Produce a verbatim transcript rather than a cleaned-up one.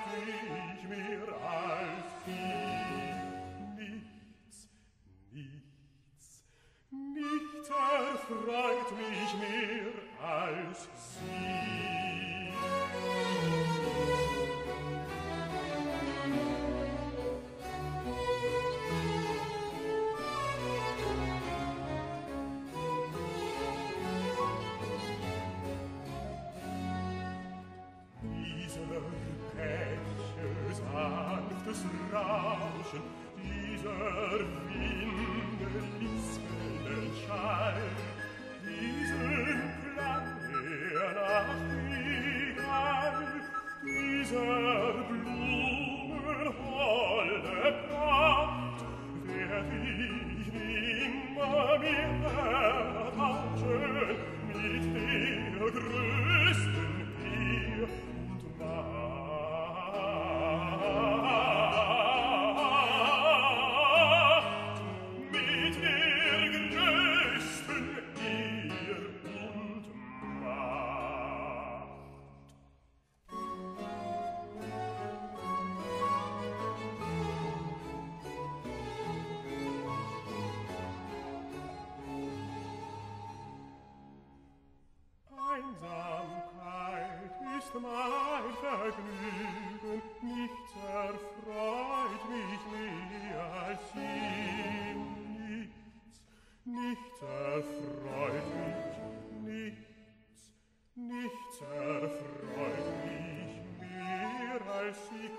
ich mehr als sie. Nichts, nichts, nichts erfreut mich mehr als sie. Sanftes Rauschen, dieser Winde lispelnden Schall, diesen Klang der Nachtigall, dieser Blumen holde Pracht, werd ich nimmer mehr ertauschen mit der größten Ehr und Macht. Einsamkeit ist mein Vergnügen, nichts erfreut mich mehr als sie. Nichts, nichts erfreut mich, nichts, nichts erfreut mich mehr als sie.